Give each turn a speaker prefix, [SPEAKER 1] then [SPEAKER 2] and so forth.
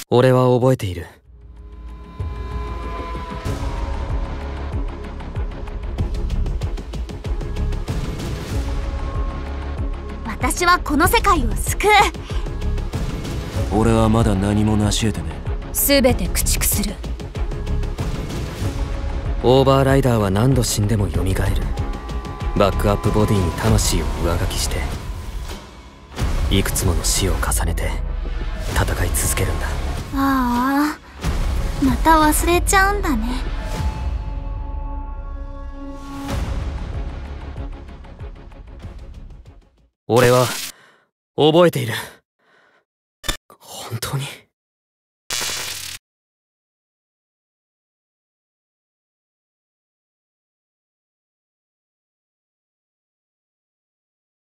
[SPEAKER 1] 俺は覚えている。
[SPEAKER 2] 私はこの世界を救う。
[SPEAKER 3] 俺はまだ何も成し得てね
[SPEAKER 4] 全て駆逐する。
[SPEAKER 1] オーバーライダーは何度死んでも蘇る。バックアップボディに魂を上書きして、いくつもの死を重ねて戦い続けるんだ。
[SPEAKER 2] ああ、また忘れちゃうんだね。
[SPEAKER 1] 俺は覚えている。本当に。